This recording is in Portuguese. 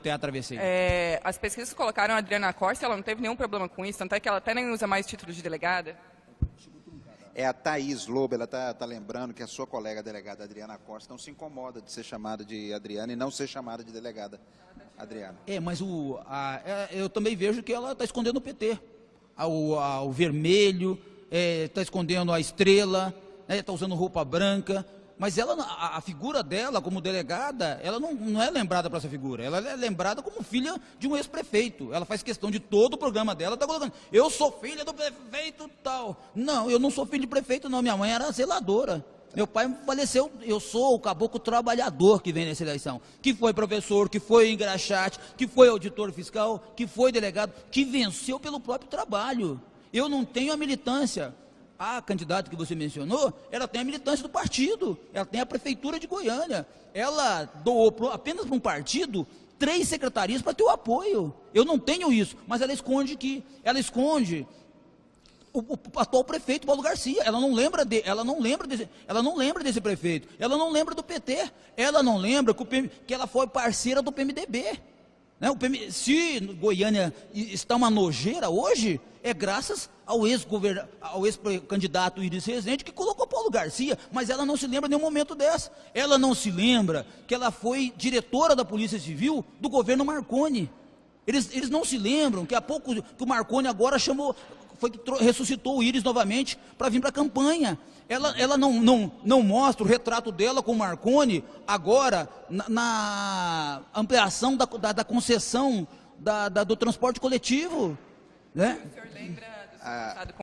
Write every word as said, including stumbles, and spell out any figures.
até atravessei. É, as pesquisas colocaram a Adriana Costa, ela não teve nenhum problema com isso, tanto é que ela até nem usa mais título de delegada. É a Thaís Lobo, ela está tá lembrando que a sua colega delegada Adriana Costa não se incomoda de ser chamada de Adriana e não ser chamada de delegada Adriana. É, mas o, a, é, eu também vejo que ela está escondendo o P T. A, o, a, o vermelho, está é, escondendo a estrela, está né, usando roupa branca. Mas ela, a, a figura dela como delegada, ela não, não é lembrada para essa figura. Ela é lembrada como filha de um ex-prefeito. Ela faz questão de todo o programa dela, está colocando, eu sou filha do prefeito tal. Não, eu não sou filho de prefeito não, minha mãe era zeladora. Meu pai faleceu, eu sou o caboclo trabalhador que vem nessa eleição, que foi professor, que foi engraxate, que foi auditor fiscal, que foi delegado, que venceu pelo próprio trabalho. Eu não tenho a militância. A candidata que você mencionou, ela tem a militância do partido, ela tem a prefeitura de Goiânia, ela doou pro, apenas para um partido três secretarias para ter o apoio. Eu não tenho isso, mas ela esconde que, ela esconde o, o, o atual prefeito Paulo Garcia. Ela não lembra de, ela não lembra desse, ela não lembra desse prefeito. Ela não lembra do P T. Ela não lembra que, o P M, que ela foi parceira do P M D B. Né? O P M, se Goiânia está uma nojeira hoje, é graças ao ex-candidato Iris Rezende, que colocou Paulo Garcia, mas ela não se lembra em nenhum momento dessa. Ela não se lembra que ela foi diretora da Polícia Civil do governo Marconi. Eles, eles não se lembram que há pouco que o Marconi agora chamou, foi que ressuscitou o Iris novamente para vir para a campanha. Ela, ela não, não, não mostra o retrato dela com o Marconi agora na, na ampliação da, da, da concessão da, da, do transporte coletivo. Né? O senhor lembra do seu passado